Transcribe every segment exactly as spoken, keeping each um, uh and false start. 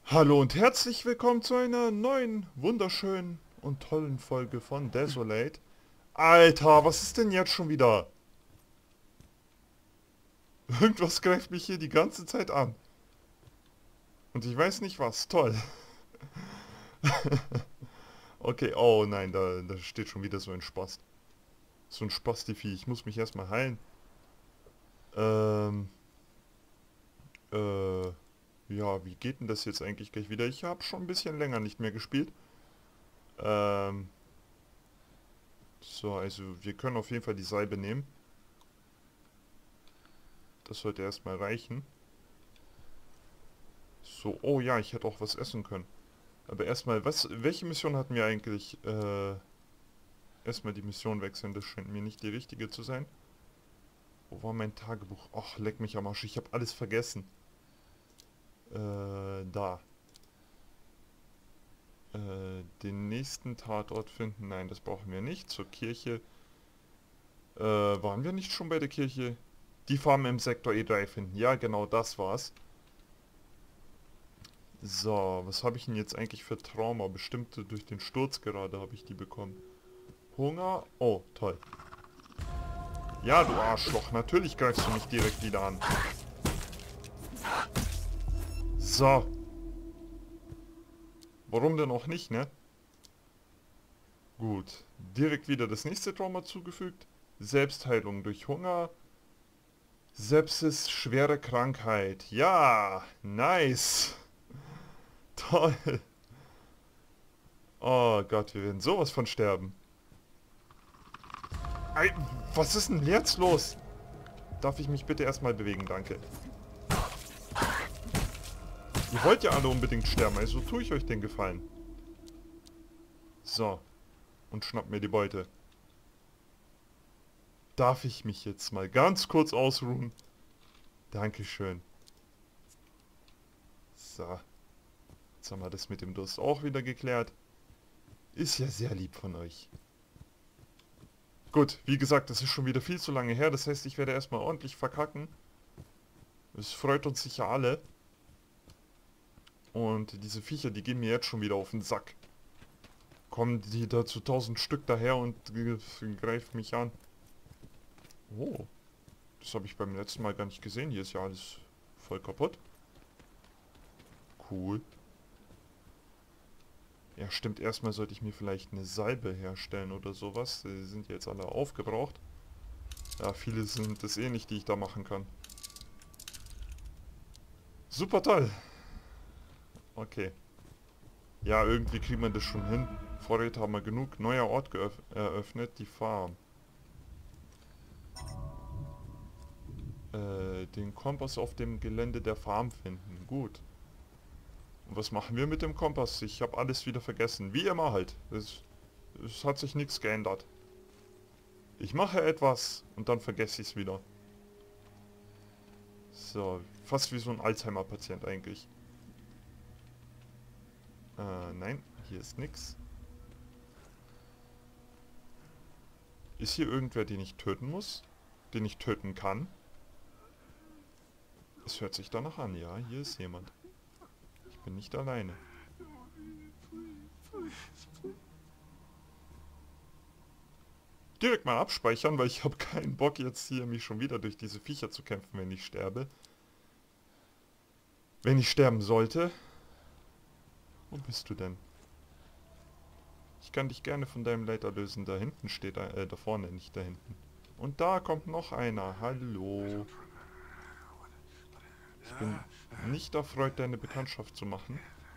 Hallo und herzlich willkommen zu einer neuen, wunderschönen und tollen Folge von Desolate. Alter, was ist denn jetzt schon wieder? Irgendwas greift mich hier die ganze Zeit an. Und ich weiß nicht was. Toll. Okay, oh nein, da, da steht schon wieder so ein Spast. So ein Spastivieh. Ich muss mich erstmal heilen. Ähm, äh, ja, wie geht denn das jetzt eigentlich gleich wieder? Ich habe schon ein bisschen länger nicht mehr gespielt. Ähm, so, also wir können auf jeden Fall die Salbe nehmen. Das sollte erstmal reichen. So, oh ja, ich hätte auch was essen können. Aber erstmal, was, welche Mission hatten wir eigentlich? Äh, erstmal die Mission wechseln, das scheint mir nicht die richtige zu sein. Wo war mein Tagebuch? Ach, leck mich am Arsch, ich habe alles vergessen. Äh, da. Äh, den nächsten Tatort finden, nein, das brauchen wir nicht. Zur Kirche. Äh, waren wir nicht schon bei der Kirche? Die Farm im Sektor E drei finden. Ja, genau, das war's. So, was habe ich denn jetzt eigentlich für Trauma? Bestimmt durch den Sturz gerade habe ich die bekommen. Hunger? Oh, toll. Ja, du Arschloch, natürlich greifst du mich direkt wieder an. So. Warum denn auch nicht, ne? Gut. Direkt wieder das nächste Trauma zugefügt. Selbstheilung durch Hunger. Sepsis, schwere Krankheit. Ja, nice. Toll. Oh Gott, wir werden sowas von sterben. Ei, was ist denn jetzt los? Darf ich mich bitte erstmal bewegen, danke. Ihr wollt ja alle unbedingt sterben, also tue ich euch den Gefallen. So. Und schnapp mir die Beute. Darf ich mich jetzt mal ganz kurz ausruhen? Dankeschön. So. Jetzt haben wir das mit dem Durst auch wieder geklärt. Ist ja sehr lieb von euch. Gut, wie gesagt, das ist schon wieder viel zu lange her. Das heißt, ich werde erstmal ordentlich verkacken. Es freut uns sicher alle. Und diese Viecher, die gehen mir jetzt schon wieder auf den Sack. Kommen die da zu tausend Stück daher und greifen mich an. Oh, das habe ich beim letzten Mal gar nicht gesehen. Hier ist ja alles voll kaputt. Cool. Ja, stimmt. Erstmal sollte ich mir vielleicht eine Salbe herstellen oder sowas. Die sind jetzt alle aufgebraucht. Ja, viele sind es eh nicht, die ich da machen kann. Super toll. Okay. Ja, irgendwie kriegt man das schon hin. Vorräte haben wir genug. Neuer Ort eröffnet, die Farm. Äh, den Kompass auf dem Gelände der Farm finden. Gut. Und was machen wir mit dem Kompass? Ich habe alles wieder vergessen. Wie immer halt. Es, es hat sich nichts geändert. Ich mache etwas und dann vergesse ich es wieder. So, fast wie so ein Alzheimer-Patient eigentlich. Äh, nein, hier ist nix. Ist hier irgendwer, den ich töten muss? Den ich töten kann? Es hört sich danach an, ja, hier ist jemand. Ich bin nicht alleine. Direkt mal abspeichern, weil ich habe keinen Bock jetzt hier mich schon wieder durch diese Viecher zu kämpfen, wenn ich sterbe. Wenn ich sterben sollte. Wo bist du denn? Ich kann dich gerne von deinem Leid erlösen. Da hinten steht, äh, da vorne, nicht da hinten. Und da kommt noch einer. Hallo. Ich bin nicht erfreut, deine Bekanntschaft zu machen.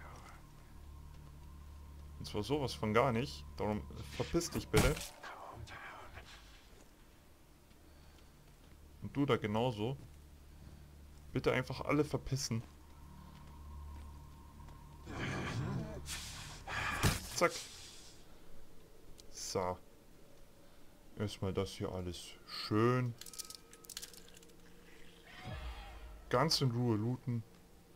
Und zwar sowas von gar nicht. Darum verpiss dich bitte. Und du da genauso. Bitte einfach alle verpissen. Zack. So. Erstmal das hier alles schön. Ganz in Ruhe looten.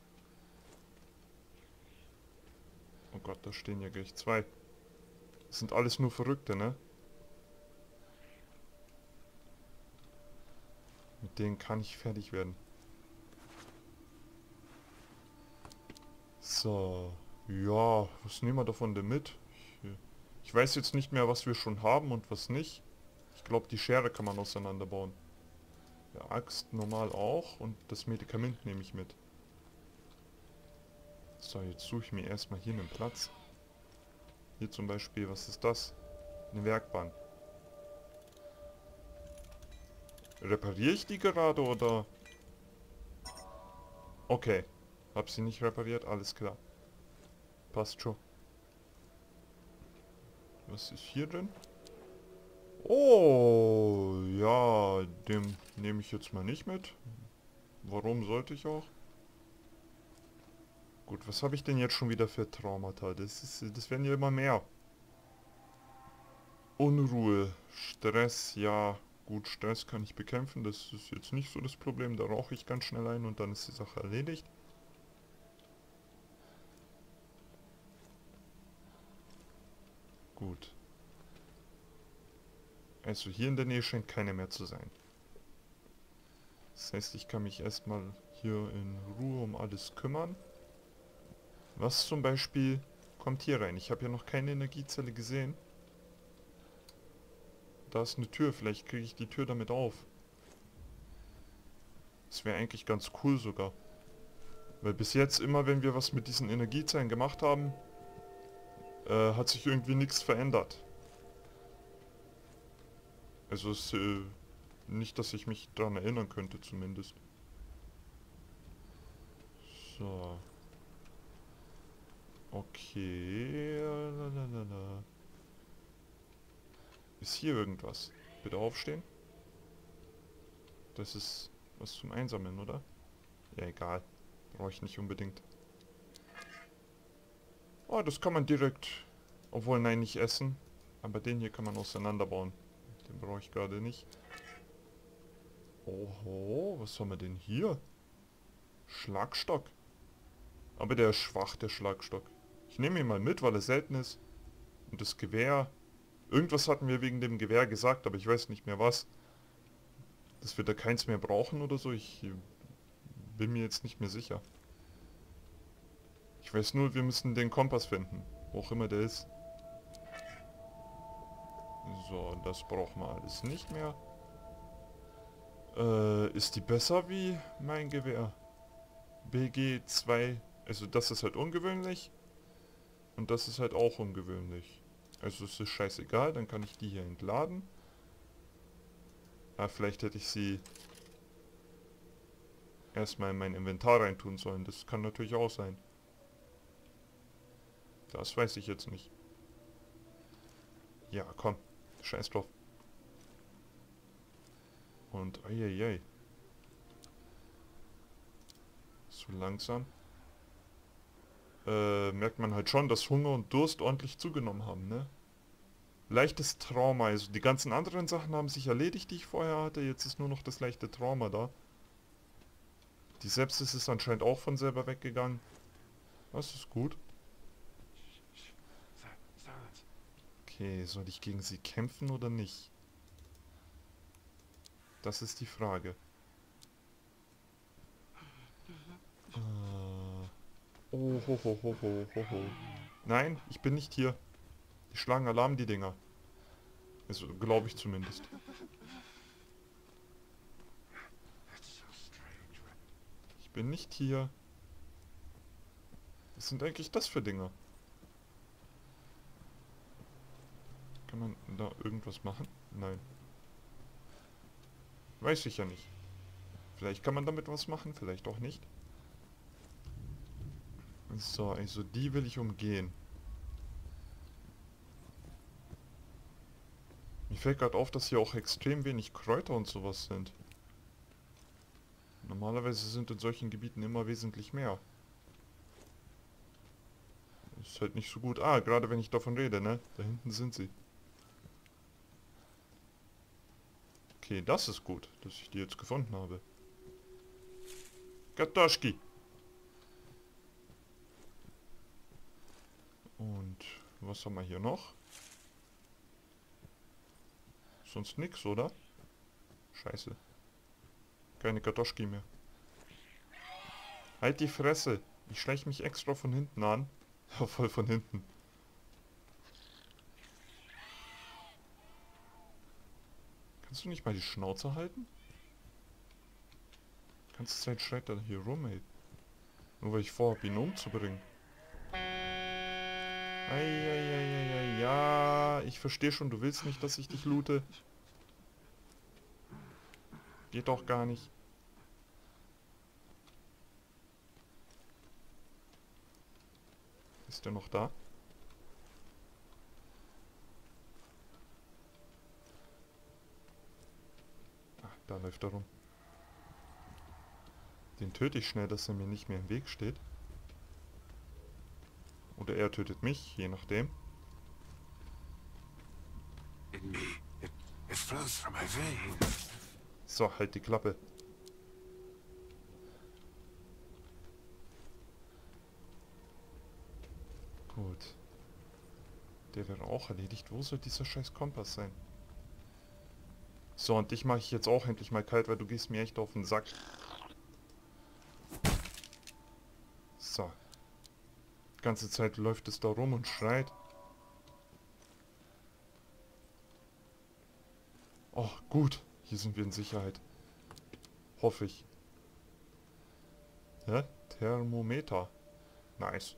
Oh Gott, da stehen ja gleich zwei. Das sind alles nur Verrückte, ne? Mit denen kann ich fertig werden. So. So. Ja, was nehmen wir davon denn mit? Ich, ich weiß jetzt nicht mehr, was wir schon haben und was nicht. Ich glaube, die Schere kann man auseinanderbauen. Der Axt normal auch und das Medikament nehme ich mit. So, jetzt suche ich mir erstmal hier einen Platz. Hier zum Beispiel, was ist das? Eine Werkbank. Repariere ich die gerade oder? Okay. Hab sie nicht repariert, alles klar. Passt schon. Was ist hier drin? Oh, ja, dem nehme ich jetzt mal nicht mit. Warum sollte ich auch? Gut, was habe ich denn jetzt schon wieder für Traumata? Das ist, das werden ja immer mehr. Unruhe, Stress, ja. Gut, Stress kann ich bekämpfen. Das ist jetzt nicht so das Problem. Da rauche ich ganz schnell ein und dann ist die Sache erledigt. Gut. Also hier in der Nähe scheint keiner mehr zu sein. Das heißt, ich kann mich erstmal hier in Ruhe um alles kümmern. Was zum Beispiel kommt hier rein? Ich habe ja noch keine Energiezelle gesehen. Da ist eine Tür, vielleicht kriege ich die Tür damit auf. Das wäre eigentlich ganz cool sogar. Weil bis jetzt immer, wenn wir was mit diesen Energiezellen gemacht haben, äh, hat sich irgendwie nichts verändert. Also es, äh, nicht, dass ich mich daran erinnern könnte zumindest. So. Okay. Lalalala. Ist hier irgendwas? Bitte aufstehen. Das ist was zum Einsammeln, oder? Ja, egal. Brauche ich nicht unbedingt. Oh, das kann man direkt... Obwohl, nein, nicht essen. Aber den hier kann man auseinanderbauen. Den brauche ich gerade nicht. Oho, was haben wir denn hier? Schlagstock. Aber der ist schwach, der Schlagstock. Ich nehme ihn mal mit, weil er selten ist. Und das Gewehr... Irgendwas hatten wir wegen dem Gewehr gesagt, aber ich weiß nicht mehr was. Dass wir da keins mehr brauchen oder so. Ich bin mir jetzt nicht mehr sicher. Ich weiß nur, wir müssen den Kompass finden. Wo auch immer der ist. So, das brauchen wir alles nicht mehr. Äh, ist die besser wie mein Gewehr? B G zwei. Also das ist halt ungewöhnlich. Und das ist halt auch ungewöhnlich. Also es ist scheißegal, dann kann ich die hier entladen. Ah, vielleicht hätte ich sie erstmal in mein Inventar reintun sollen. Das kann natürlich auch sein. Das weiß ich jetzt nicht. Ja, komm. Scheiß drauf. Und eieiei. So langsam. Äh, merkt man halt schon, dass Hunger und Durst ordentlich zugenommen haben, ne? Leichtes Trauma, also die ganzen anderen Sachen haben sich erledigt, die ich vorher hatte. Jetzt ist nur noch das leichte Trauma da. Die Sepsis ist anscheinend auch von selber weggegangen. Das ist gut. Okay, soll ich gegen sie kämpfen oder nicht? Das ist die Frage. Äh, oh, ho, ho, ho, ho, ho, ho. Nein, ich bin nicht hier. Die schlagen Alarm, die Dinger. Also, glaube ich zumindest. Ich bin nicht hier. Was sind eigentlich das für Dinger? Kann man da irgendwas machen? Nein. Weiß ich ja nicht. Vielleicht kann man damit was machen, vielleicht auch nicht. So, also die will ich umgehen. Mir fällt gerade auf, dass hier auch extrem wenig Kräuter und sowas sind. Normalerweise sind in solchen Gebieten immer wesentlich mehr. Ist halt nicht so gut. Ah, gerade wenn ich davon rede, ne? Da hinten sind sie. Okay, das ist gut, dass ich die jetzt gefunden habe. Kartoschki. Und was haben wir hier noch? Sonst nix, oder? Scheiße. Keine Kartoschki mehr. Halt die Fresse. Ich schleiche mich extra von hinten an. Ja, voll von hinten. Kannst du nicht mal die Schnauze halten? Die ganze Zeit schreit er hier rum, ey. Nur weil ich vorhab, ihn umzubringen. Eieieiei, ja, ich verstehe schon, du willst nicht, dass ich dich loote. Geht doch gar nicht. Ist der noch da? Ah, da läuft er rum. Den töte ich schnell, dass er mir nicht mehr im Weg steht. Oder er tötet mich, je nachdem. In me, it, it flows from my veins. So, halt die Klappe. Gut. Der wäre auch erledigt. Wo soll dieser scheiß Kompass sein? So, und dich mache ich jetzt auch endlich mal kalt, weil du gehst mir echt auf den Sack. So. Die ganze Zeit läuft es da rum und schreit. Oh, gut. Hier sind wir in Sicherheit. Hoffe ich. Hä? Thermometer. Nice.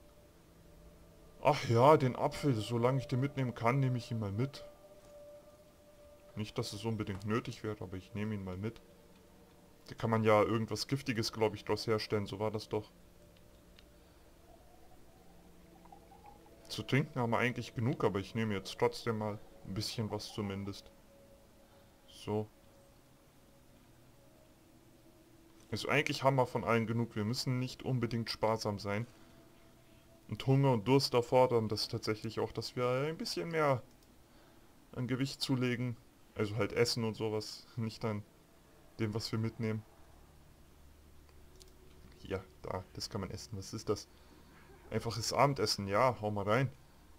Ach ja, den Apfel. Solange ich den mitnehmen kann, nehme ich ihn mal mit. Nicht, dass es unbedingt nötig wäre, aber ich nehme ihn mal mit. Da kann man ja irgendwas Giftiges, glaube ich, daraus herstellen. So war das doch. Zu trinken haben wir eigentlich genug, aber ich nehme jetzt trotzdem mal ein bisschen was zumindest. So. Also eigentlich haben wir von allen genug. Wir müssen nicht unbedingt sparsam sein. Und Hunger und Durst erfordern das tatsächlich auch, dass wir ein bisschen mehr an Gewicht zulegen. Also halt Essen und sowas. Nicht an dem, was wir mitnehmen. Ja, da, das kann man essen. Was ist das? Einfaches Abendessen, ja, hau mal rein.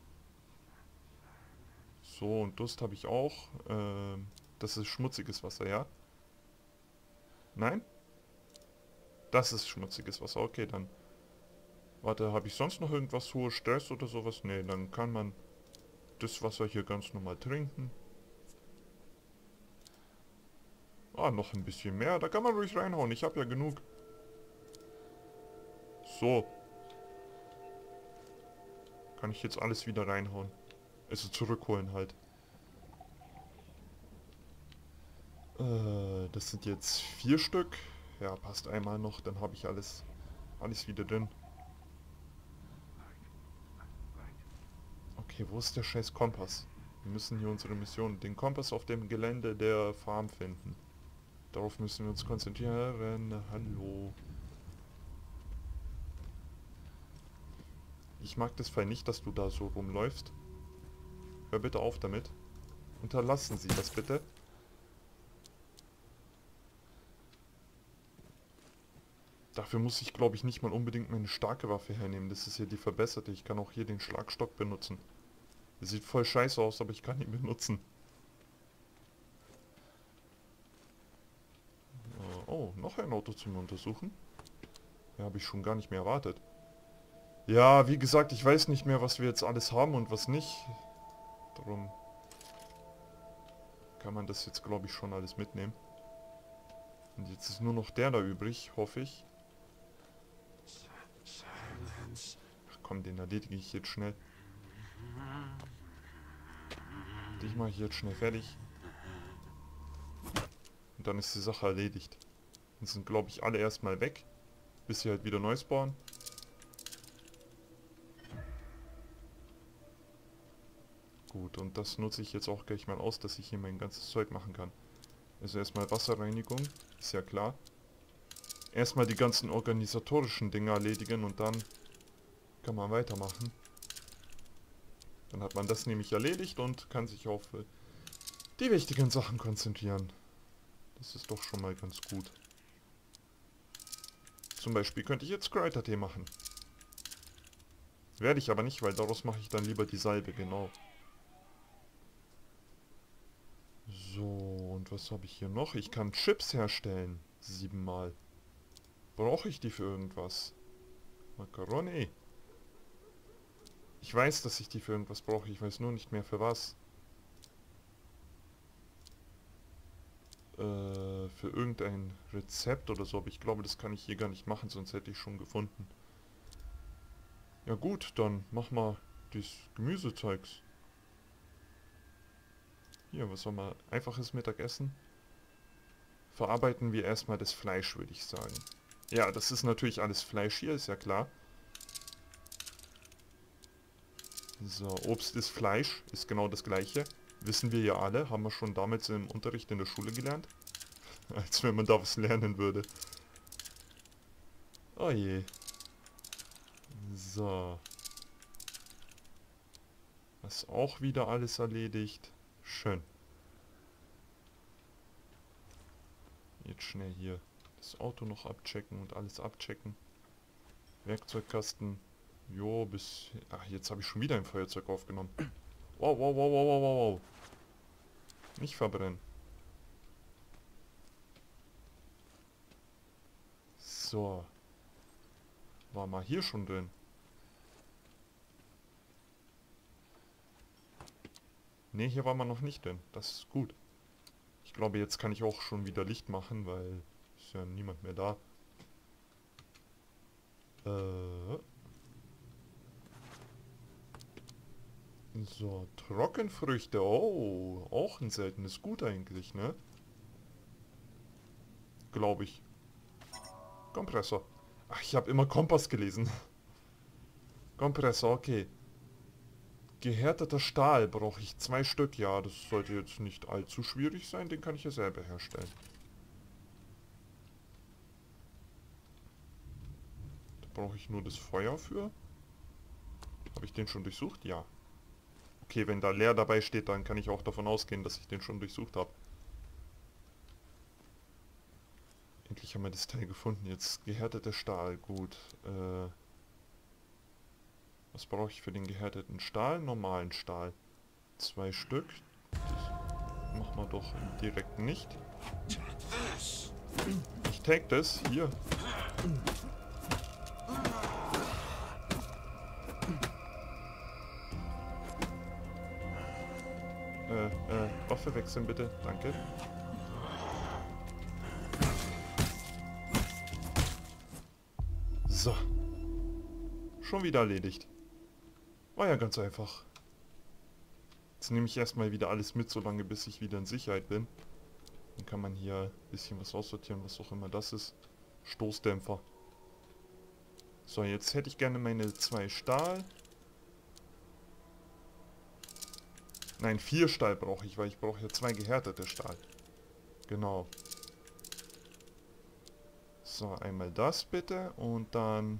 So, und Durst habe ich auch. Ähm, das ist schmutziges Wasser, ja? Nein? Das ist schmutziges Wasser, okay, dann. Warte, habe ich sonst noch irgendwas, hohe Stress oder sowas? Nee, dann kann man das Wasser hier ganz normal trinken. Ah, noch ein bisschen mehr, da kann man ruhig reinhauen, ich habe ja genug. So. Kann ich jetzt alles wieder reinhauen. Also zurückholen halt. Äh, das sind jetzt vier Stück. Ja, passt einmal noch, dann habe ich alles, alles wieder drin. Okay, wo ist der scheiß Kompass? Wir müssen hier unsere Mission, den Kompass auf dem Gelände der Farm finden. Darauf müssen wir uns konzentrieren. Hallo. Ich mag das Fall nicht, dass du da so rumläufst. Hör bitte auf damit. Unterlassen Sie das bitte. Dafür muss ich, glaube ich, nicht mal unbedingt meine starke Waffe hernehmen. Das ist hier die verbesserte. Ich kann auch hier den Schlagstock benutzen. Der sieht voll scheiße aus, aber ich kann ihn benutzen. Oh, noch ein Auto zum Untersuchen? Ja, habe ich schon gar nicht mehr erwartet. Ja, wie gesagt, ich weiß nicht mehr, was wir jetzt alles haben und was nicht. Darum kann man das jetzt, glaube ich, schon alles mitnehmen. Und jetzt ist nur noch der da übrig, hoffe ich. Ach komm, den erledige ich jetzt schnell. Dich mache ich jetzt schnell fertig. Und dann ist die Sache erledigt. Dann sind, glaube ich, alle erstmal weg. Bis sie halt wieder neu spawnen. Gut, und das nutze ich jetzt auch gleich mal aus, dass ich hier mein ganzes Zeug machen kann. Also erstmal Wasserreinigung, ist ja klar. Erstmal die ganzen organisatorischen Dinge erledigen und dann kann man weitermachen. Dann hat man das nämlich erledigt und kann sich auf die wichtigen Sachen konzentrieren. Das ist doch schon mal ganz gut. Zum Beispiel könnte ich jetzt Kräutertee machen. Werde ich aber nicht, weil daraus mache ich dann lieber die Salbe, genau. So, und was habe ich hier noch? Ich kann Chips herstellen. Siebenmal. Brauche ich die für irgendwas? Macaroni. Ich weiß, dass ich die für irgendwas brauche. Ich weiß nur nicht mehr für was. Äh, für irgendein Rezept oder so. Aber ich glaube, das kann ich hier gar nicht machen, sonst hätte ich schon gefunden. Ja gut, dann mach mal das Gemüsezeugs. Hier, was soll man? Einfaches Mittagessen. Verarbeiten wir erstmal das Fleisch, würde ich sagen. Ja, das ist natürlich alles Fleisch hier, ist ja klar. So, Obst ist Fleisch, ist genau das gleiche. Wissen wir ja alle, haben wir schon damals im Unterricht in der Schule gelernt. Als wenn man da was lernen würde. Oh je. So. Das ist auch wieder alles erledigt. Schön. Jetzt schnell hier das Auto noch abchecken und alles abchecken. Werkzeugkasten. Jo, bis... Ach, jetzt habe ich schon wieder ein Feuerzeug aufgenommen. Wow, wow, wow, wow, wow, wow. Nicht verbrennen. So. War mal hier schon drin. Ne, hier war man noch nicht drin. Das ist gut. Ich glaube, jetzt kann ich auch schon wieder Licht machen, weil ist ja niemand mehr da. Äh. So, Trockenfrüchte. Oh, auch ein seltenes Gut eigentlich, ne? Glaube ich. Kompressor. Ach, ich habe immer Kompass gelesen. Kompressor, okay. Gehärteter Stahl brauche ich zwei Stück. Ja, das sollte jetzt nicht allzu schwierig sein. Den kann ich ja selber herstellen. Da brauche ich nur das Feuer für. Habe ich den schon durchsucht? Ja. Okay, wenn da leer dabei steht, dann kann ich auch davon ausgehen, dass ich den schon durchsucht habe. Endlich haben wir das Teil gefunden. Jetzt gehärteter Stahl. Gut. Äh, was brauche ich für den gehärteten Stahl? Normalen Stahl. Zwei Stück. Das machen wir doch direkt nicht. Ich take das. Hier. Äh, äh, Waffe wechseln bitte. Danke. So. Schon wieder erledigt. War ja ganz einfach. Jetzt nehme ich erstmal wieder alles mit, solange bis ich wieder in Sicherheit bin. Dann kann man hier ein bisschen was aussortieren, was auch immer das ist. Stoßdämpfer. So, jetzt hätte ich gerne meine zwei Stahl. Nein, vier Stahl brauche ich, weil ich brauche ja zwei gehärtete Stahl. Genau. So, einmal das bitte und dann...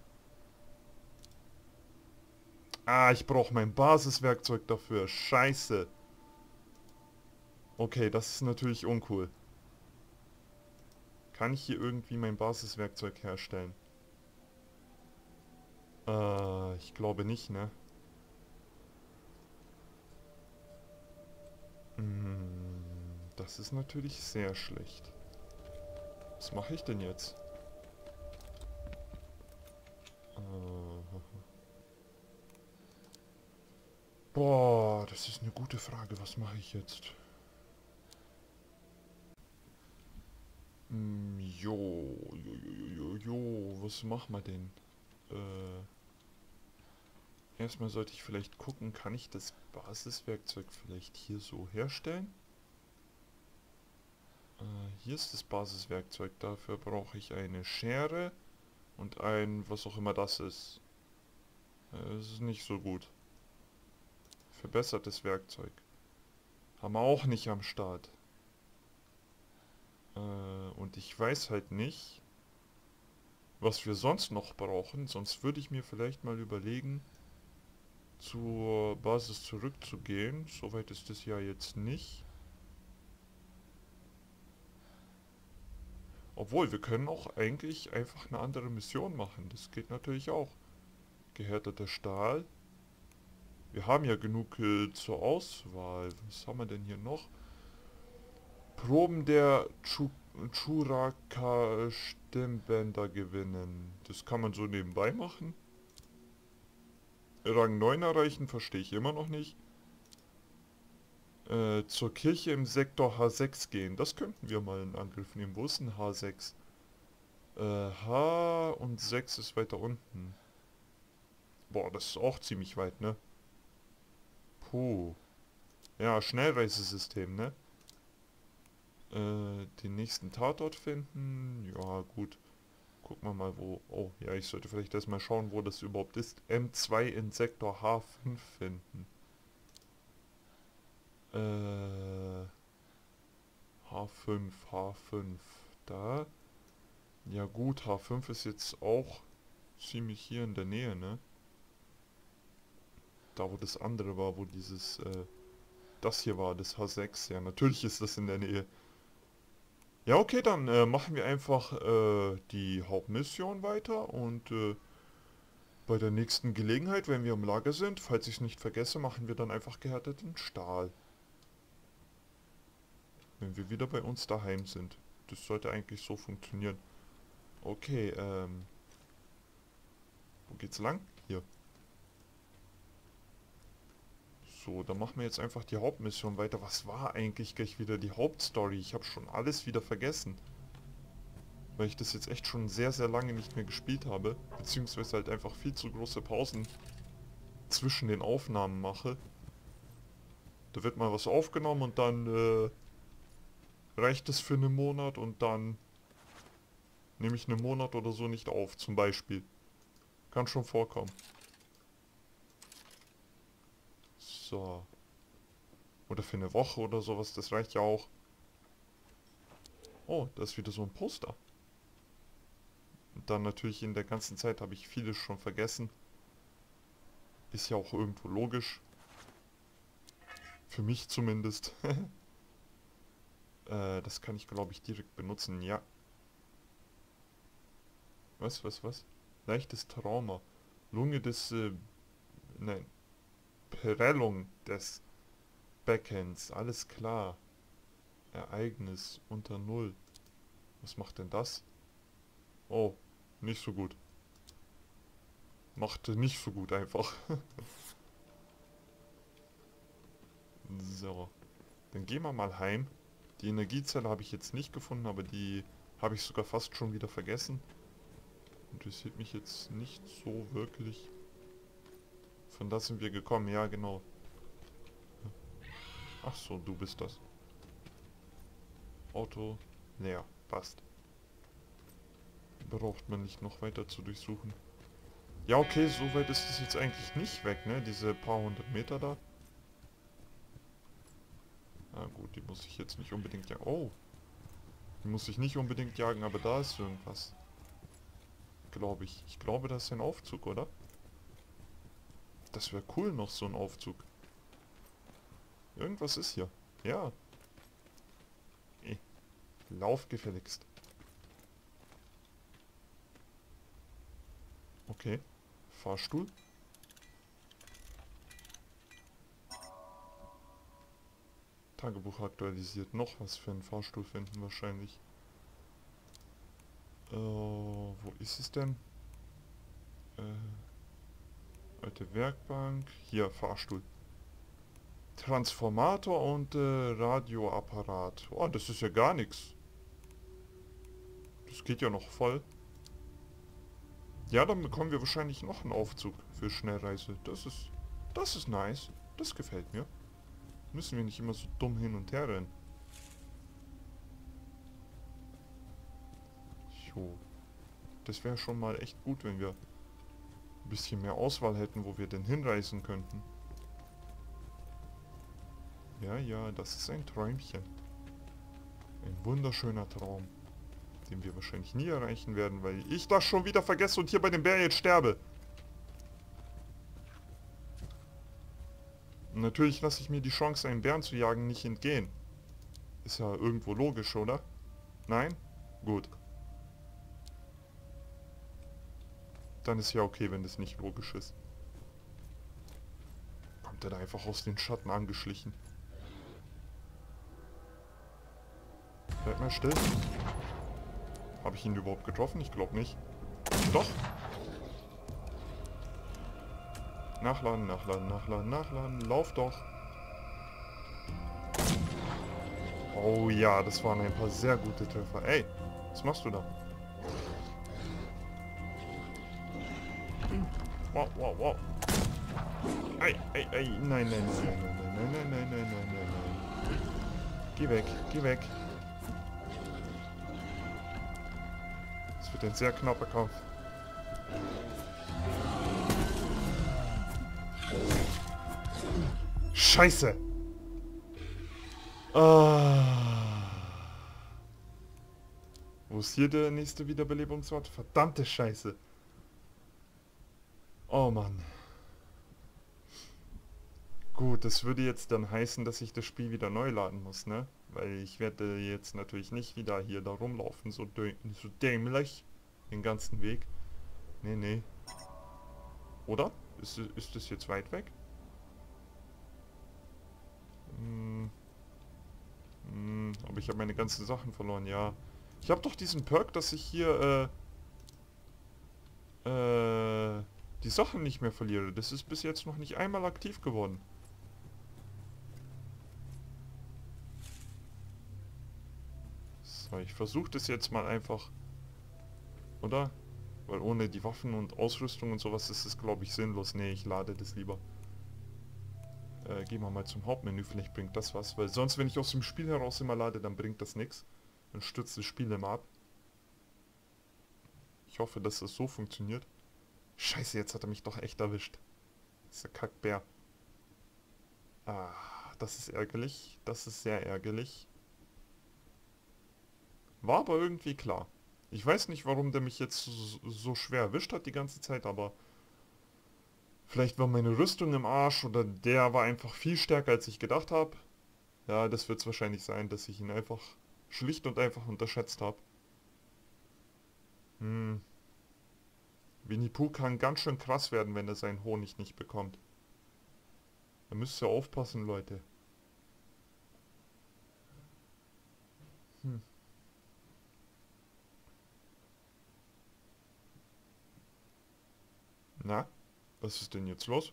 Ah, ich brauche mein Basiswerkzeug dafür. Scheiße. Okay, das ist natürlich uncool. Kann ich hier irgendwie mein Basiswerkzeug herstellen? Äh, ich glaube nicht, ne? Hm, das ist natürlich sehr schlecht. Was mache ich denn jetzt? Äh, boah, das ist eine gute Frage. Was mache ich jetzt? Hm, jo, jo, jo, jo, jo, was machen wir denn? Äh, erstmal sollte ich vielleicht gucken, kann ich das Basiswerkzeug vielleicht hier so herstellen? Äh, hier ist das Basiswerkzeug. Dafür brauche ich eine Schere und ein, was auch immer das ist. Äh, das ist nicht so gut. Verbessertes Werkzeug. Haben wir auch nicht am Start. Äh, und ich weiß halt nicht, was wir sonst noch brauchen. Sonst würde ich mir vielleicht mal überlegen, zur Basis zurückzugehen. Soweit ist es ja jetzt nicht. Obwohl, wir können auch eigentlich einfach eine andere Mission machen. Das geht natürlich auch. Gehärteter Stahl. Wir haben ja genug äh, zur Auswahl. Was haben wir denn hier noch? Proben der Chu Churaka-Stimmbänder gewinnen. Das kann man so nebenbei machen. Rang neun erreichen, verstehe ich immer noch nicht. Äh, zur Kirche im Sektor H sechs gehen. Das könnten wir mal in Angriff nehmen. Wo ist denn H sechs? Äh, H und sechs ist weiter unten. Boah, das ist auch ziemlich weit, ne? Puh. Ja, Schnellreisesystem, ne? Äh, den nächsten Tatort finden. Ja, gut. Gucken wir mal, wo... Oh, ja, ich sollte vielleicht erstmal schauen, wo das überhaupt ist. M zwei in Sektor H fünf finden. Äh... H fünf, H fünf. Da. Ja gut, H fünf ist jetzt auch ziemlich hier in der Nähe, ne? Da, wo das andere war, wo dieses... Äh, das hier war, das H sechs. Ja, natürlich ist das in der Nähe. Ja, okay, dann äh, machen wir einfach äh, die Hauptmission weiter und äh, bei der nächsten Gelegenheit, wenn wir im Lager sind, falls ich es nicht vergesse, machen wir dann einfach gehärteten Stahl. Wenn wir wieder bei uns daheim sind. Das sollte eigentlich so funktionieren. Okay, ähm... wo geht's lang? Hier. So, dann machen wir jetzt einfach die Hauptmission weiter. Was war eigentlich gleich wieder die Hauptstory? Ich habe schon alles wieder vergessen. Weil ich das jetzt echt schon sehr, sehr lange nicht mehr gespielt habe. Beziehungsweise halt einfach viel zu große Pausen zwischen den Aufnahmen mache. Da wird mal was aufgenommen und dann äh, reicht es für einen Monat und dann nehme ich einen Monat oder so nicht auf, zum Beispiel. Kann schon vorkommen. So. Oder für eine Woche oder sowas, das reicht ja auch. Oh, da ist wieder so ein Poster. Und dann natürlich in der ganzen Zeit habe ich vieles schon vergessen. Ist ja auch irgendwo logisch. Für mich zumindest. äh, das kann ich glaube ich direkt benutzen, ja. Was, was, was? Leichtes Trauma. Lunge des, äh, nein. Prellung des Beckens, alles klar. Ereignis unter Null. Was macht denn das? Oh, nicht so gut. Machte nicht so gut einfach. So. Dann gehen wir mal heim. Die Energiezelle habe ich jetzt nicht gefunden, aber die habe ich sogar fast schon wieder vergessen. Interessiert mich jetzt nicht so wirklich. Von da sind wir gekommen, ja genau. Ach so, du bist das. Auto leer, passt. Braucht man nicht noch weiter zu durchsuchen. Ja okay, so weit ist es jetzt eigentlich nicht weg, ne? Diese paar hundert Meter da. Na gut, die muss ich jetzt nicht unbedingt jagen. Oh! Die muss ich nicht unbedingt jagen, aber da ist irgendwas. Glaube ich. Ich glaube, das ist ein Aufzug, oder? Das wäre cool, noch so ein Aufzug. Irgendwas ist hier. Ja. Eh. Lauf gefälligst. Okay. Fahrstuhl. Tagebuch aktualisiert. Noch was für einen Fahrstuhl finden wahrscheinlich. Äh, wo ist es denn? Äh, alte Werkbank. Hier, Fahrstuhl. Transformator und äh, Radioapparat. Oh, das ist ja gar nichts. Das geht ja noch voll. Ja, dann bekommen wir wahrscheinlich noch einen Aufzug für Schnellreise. Das ist, das ist nice. Das gefällt mir. Müssen wir nicht immer so dumm hin und her rennen. Jo. Das wäre schon mal echt gut, wenn wir ein bisschen mehr Auswahl hätten, wo wir denn hinreisen könnten. Ja, ja, das ist ein Träumchen. Ein wunderschöner Traum, den wir wahrscheinlich nie erreichen werden, weil ich das schon wieder vergesse und hier bei dem Bär jetzt sterbe. Und natürlich lasse ich mir die Chance, einen Bären zu jagen, nicht entgehen. Ist ja irgendwo logisch, oder? Nein? Gut. Dann ist ja okay, wenn das nicht logisch ist. Kommt er da einfach aus den Schatten angeschlichen? Bleib mal still. Habe ich ihn überhaupt getroffen? Ich glaube nicht. Doch. Nachladen, nachladen, nachladen, nachladen. Lauf doch. Oh ja, das waren ein paar sehr gute Treffer. Ey, was machst du da? Wow, wow, wow. Ey, ey, ey. Nein, nein, nein, nein, nein, nein, nein, nein, nein, nein, nein, nein. Geh weg, geh weg. Es wird ein sehr knapper Kampf. Scheiße! Ah. Wo ist hier der nächste Wiederbelebungsort? Verdammte Scheiße. Oh Mann. Gut, das würde jetzt dann heißen, dass ich das Spiel wieder neu laden muss, ne? Weil ich werde jetzt natürlich nicht wieder hier da rumlaufen, so, dä so dämlich. Den ganzen Weg. Nee, nee. Oder? Ist, ist das jetzt weit weg? Hm. Hm, aber ich habe meine ganzen Sachen verloren, ja. Ich habe doch diesen Perk, dass ich hier, äh, äh, die Sachen nicht mehr verliere. Das ist bis jetzt noch nicht einmal aktiv geworden. So, ich versuche das jetzt mal einfach. Oder? Weil ohne die Waffen und Ausrüstung und sowas ist es, glaube ich, sinnlos. Nee, ich lade das lieber. Äh, gehen wir mal zum Hauptmenü, vielleicht bringt das was. Weil sonst, wenn ich aus dem Spiel heraus immer lade, dann bringt das nichts. Dann stürzt das Spiel immer ab. Ich hoffe, dass das so funktioniert. Scheiße, jetzt hat er mich doch echt erwischt. Dieser Kackbär. Ah, das ist ärgerlich. Das ist sehr ärgerlich. War aber irgendwie klar. Ich weiß nicht, warum der mich jetzt so, so schwer erwischt hat die ganze Zeit, aber vielleicht war meine Rüstung im Arsch oder der war einfach viel stärker, als ich gedacht habe. Ja, das wird es wahrscheinlich sein, dass ich ihn einfach schlicht und einfach unterschätzt habe. Hm. Winnie Pooh kann ganz schön krass werden, wenn er seinen Honig nicht bekommt. Da müsst ihr aufpassen, Leute. Hm. Na, was ist denn jetzt los?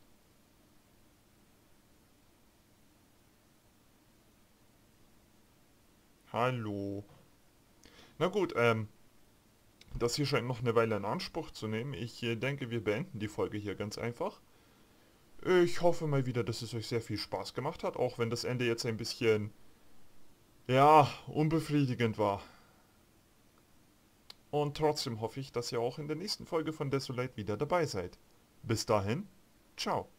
Hallo. Na gut, ähm, das hier scheint noch eine Weile in Anspruch zu nehmen. Ich äh, denke, wir beenden die Folge hier ganz einfach. Ich hoffe mal wieder, dass es euch sehr viel Spaß gemacht hat, auch wenn das Ende jetzt ein bisschen, ja, unbefriedigend war. Und trotzdem hoffe ich, dass ihr auch in der nächsten Folge von Desolate wieder dabei seid. Bis dahin, ciao.